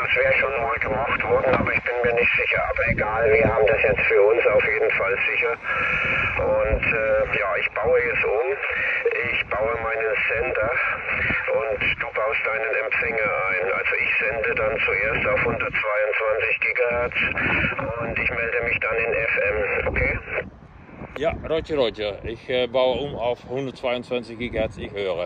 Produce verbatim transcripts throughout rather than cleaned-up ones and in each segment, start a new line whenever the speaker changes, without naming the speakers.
das wäre schon mal gemacht worden, aber ich bin mir nicht sicher. Aber egal, wir haben das jetzt für uns auf jeden Fall sicher. Und äh, ja, ich baue jetzt um. Ich baue meinen Sender und du baust deinen Empfänger ein. Also ich sende dann zuerst auf hundertzweiundzwanzig Gigahertz und ich melde mich dann in F M, okay?
Ja, Roger, Roger. Ich äh, baue um auf hundertzweiundzwanzig Gigahertz, ich höre.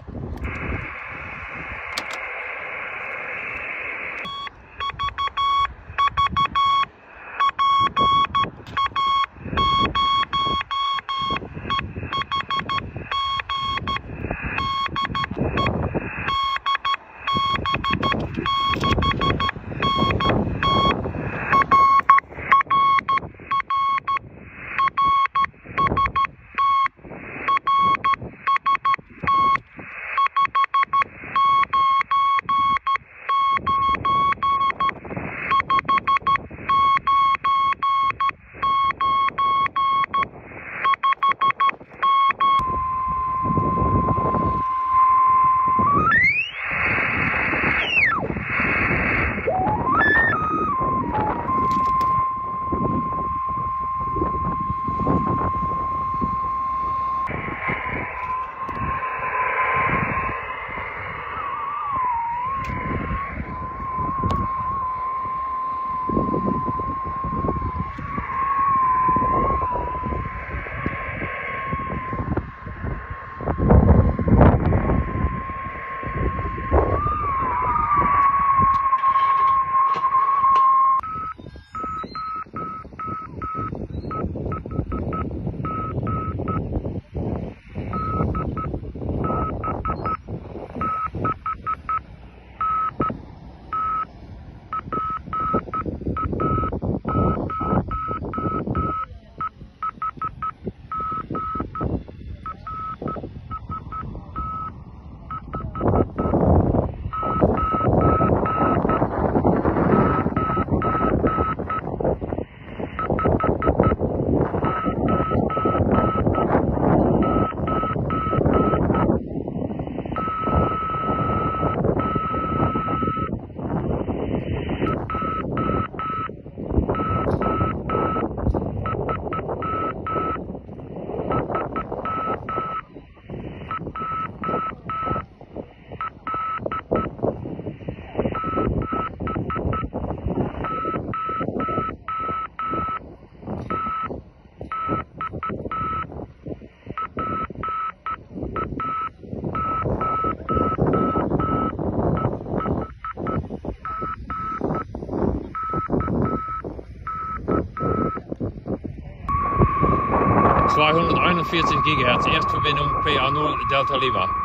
zweihunderteinundvierzig Gigahertz, Erstverbindung P A null Delta Lima.